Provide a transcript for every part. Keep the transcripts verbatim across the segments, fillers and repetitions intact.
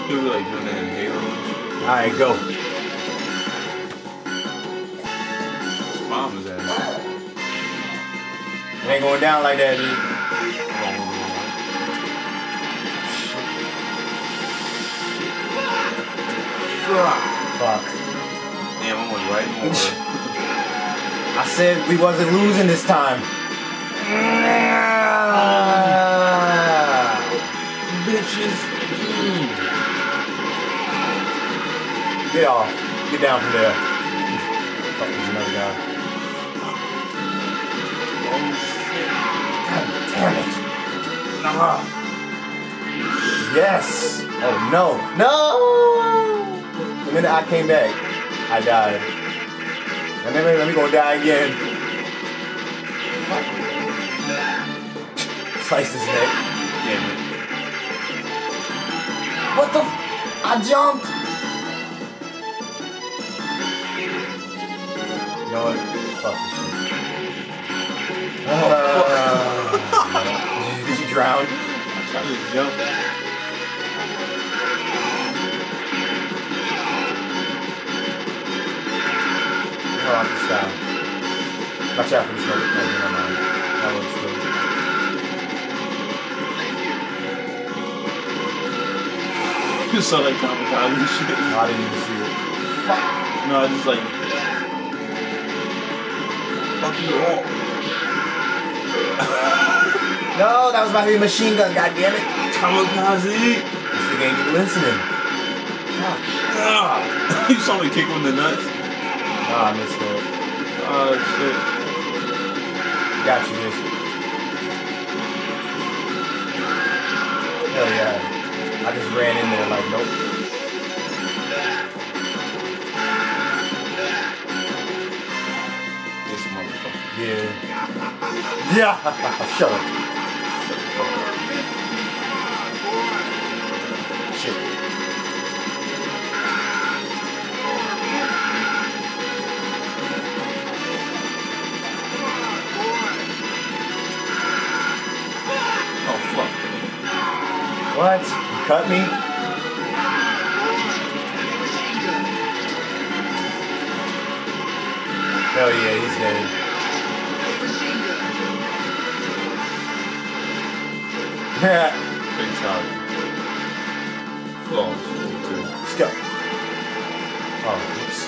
He was like doing that in Halo. Alright, go. Mom was at it. It ain't going down like that, dude. Fuck. Damn, I was right more. I said we wasn't losing this time. Bitches. Mm. Get off. Get down from there. Fuck, there's another guy. Oh shit. God damn it. Nah. Yes. Oh no. No. The minute I came back, I died. And then let me go die again. Slice his neck. Damn it. What the f- I jumped! You know what? Fuck this shit. Uh, did you drown? I tried to jump. Oh, I'm just down. Watch out for the smoke. Oh, never mind. That looks good. You saw that kamikaze shit. No, I didn't even see it. Fuck. No, I just like fuck you all. No, that was my heavy machine gun, goddammit. Kamikaze. This nigga ain't even listening. Fuck. Ah. You saw me kick him in the nuts. Nah, I missed it. Oh shit. Got you, bitch. Hell yeah. I just ran in there like, nope. This motherfucker. Yeah. Yeah. Shut up. Shit. Oh fuck. What? You cut me? Hell yeah, he's dead. Yeah. Big time. Flawless. Let's go. Oh, oops.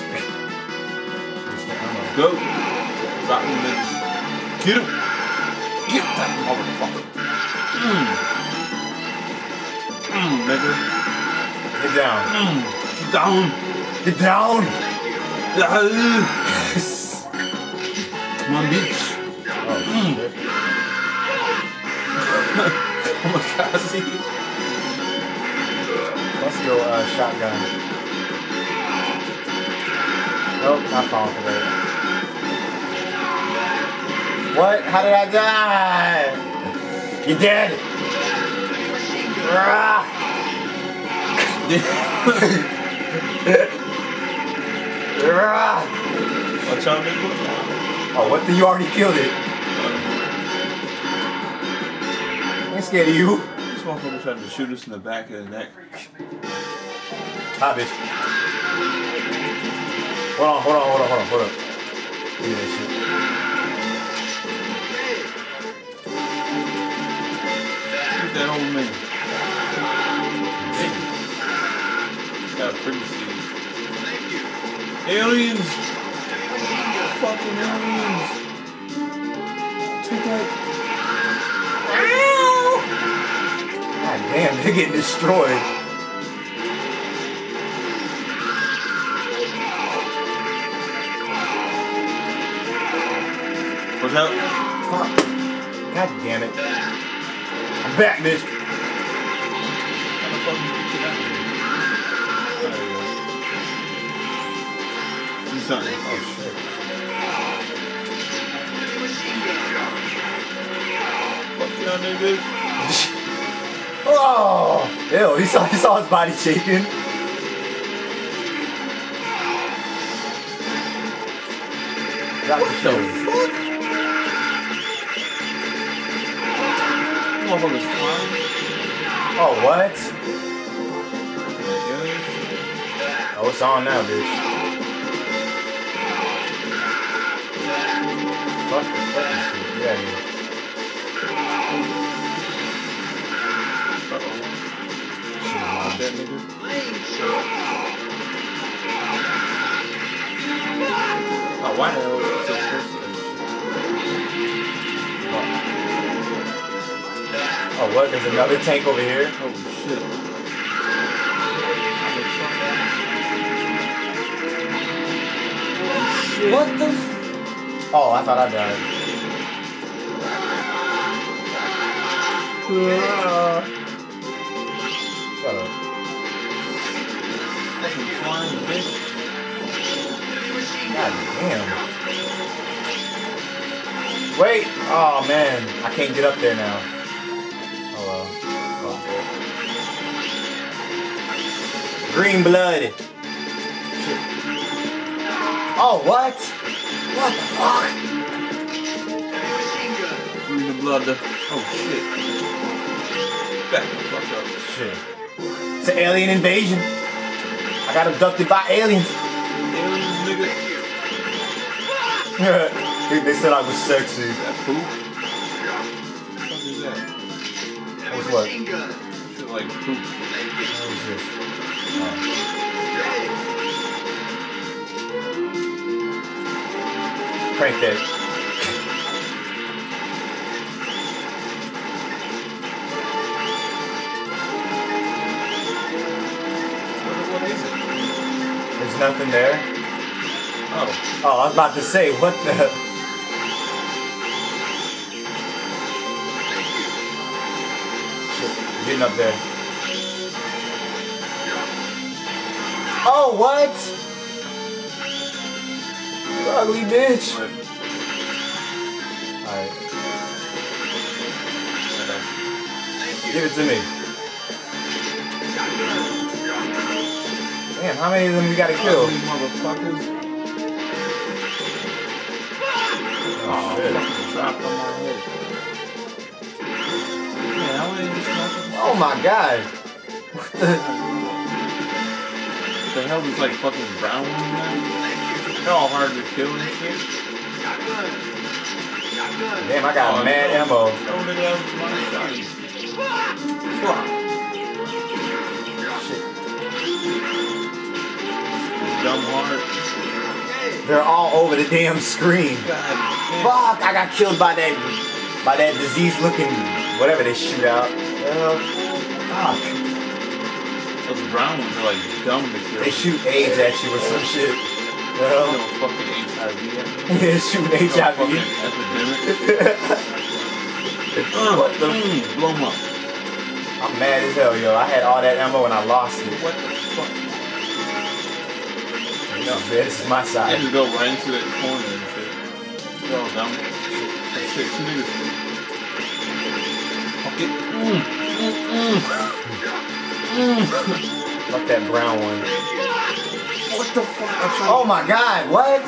Go. Drop him in. Get him. Get that motherfucker. Mmm. Mmm, nigga. Get down. Mmm. Get down. Get down. Come on, bitch. Oh, mm. shit. Oh my god, see? Let's go uh, shotgun. Nope, not falling for that. What? How did I die? You dead? Watch out, nigga. Oh, what? You already killed it. I ain't scared of you. This motherfucker tried to shoot us in the back of the neck. Hi, bitch. Hold on, hold on, hold on, hold on, hold on. Look at that shit. Look at that old man. Got a pretty seed. Aliens! Fucking aliens! Take that. God damn, they're getting destroyed. Watch out. Fuck. God damn it. I'm back, bitch. How the fuck did you get out of here? There you go. Do something. Oh, shit. Fuck y'all niggas. Oh! Ew, he saw, he saw his body shaking. Got What the the shield. fuck? Motherfuckers flying. Oh, what? Oh, it's on now, bitch. Fuck, fuck this shit. Get out of here. Uh-oh. That nigga. Oh, why the hell is it so close to that shit? Oh, what? There's another tank over here? Holy shit. Shit. What the f- Oh, I thought I died. Shut up. Fucking flying bitch. God damn. Wait! Oh man, I can't get up there now. Oh well. Oh. Green blood. Shit. Oh, what? What the fuck? Green the blood. Oh shit. Back the fuck up. Shit. It's an alien invasion. I got abducted by aliens. Aliens, nigga. they, they said I was sexy. Is that poop? What the fuck is that? What's what? Shit like poop. What is this? Oh. Crank that. What, what is it? There's nothing there. Oh. Oh, I was about to say, what the? Shit, getting up there. Oh, what? You ugly bitch. What? Alright. Give it to me. Damn, how many of them we gotta kill? These motherfuckers. Oh, shit. Fucking dropped on my head. Man, how many of these motherfuckers? Oh my god. What the? What the hell is like fucking brown ones now? They're all hard to kill and shit. Damn, I got Oh, mad no. ammo. Oh, nigga, that was my shotty. Fuck. Shit. Dumb hard. They're all over the damn screen. God damn. Fuck! I got killed by that, by that disease-looking whatever they shoot out. Well, fuck. Those brown ones are like dumb to kill. They shoot AIDS at you or some shit. You Well, know, fucking H I V at me. they're shooting H I V. Fucking epidemic. What the? Mm, blow 'em up. I'm mad as hell, yo. I had all that ammo and I lost it. What the fuck? No, this is my They side. just go right into that corner and shit. They're all dumb. Shit, shit, two niggas. Fuck it. Mm, mm, mm. Fuck that brown one. What the fuck? I'm trying Oh my god, what?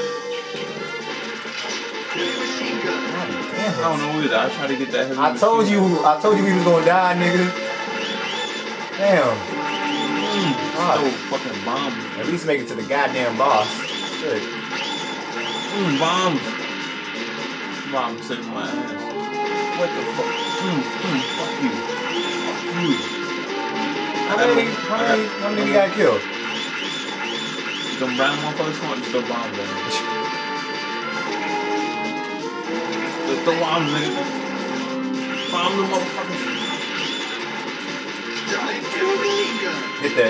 God I damn don't it. know either. I tried to get that heavy I told machine you, gun. I told you we was gonna die, nigga. Damn. Mm, Fuck. so fucking bombs. At least make it to the goddamn boss. Shit. Mm, bombs. Bomb saving my ass. What the fuck? Mm, mm, fuck you. Fuck you. How many, how many, how many we got killed? Them brown motherfuckers want to throw bombs at me. Throw throw bombs, nigga. Bomb the motherfuckers. Hit that.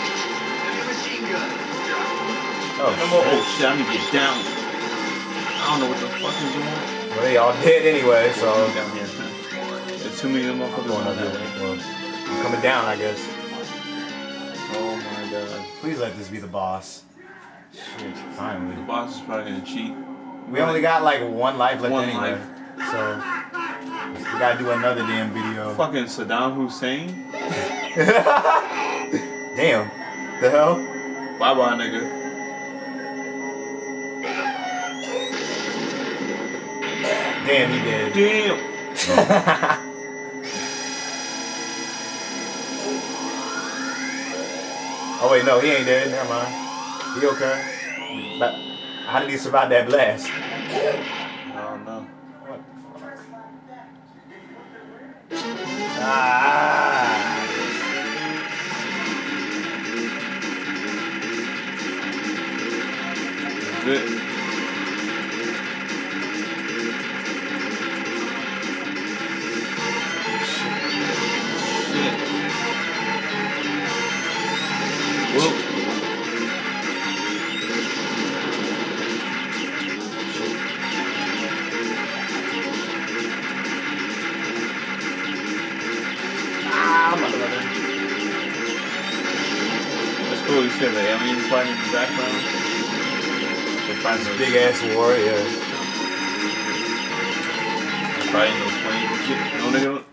Oh, Oh, shit. shit, I need to get down. I don't know what the fuck is going on. Well, they all dead anyway, so Down here. There's too many of them I'm motherfuckers going on up that there. way. Well, I'm coming down, I guess. Oh my god. Please let this be the boss. Shit, The finally. boss is probably gonna cheat. We only got like one life left One anyway, life. so we gotta do another damn video. Fucking Saddam Hussein? Damn. The hell? Bye bye, nigga. Damn, he did. Damn. Oh wait, no, he ain't dead. Never mind. He okay? But how did he survive that blast? I don't know. What the fuck? Ah. That's it. Shit. Whoop. Ah, motherfucker. That's cool. You said the aliens fighting in the background. They find those Big ass warrior. fighting those planes and shit. No nigga.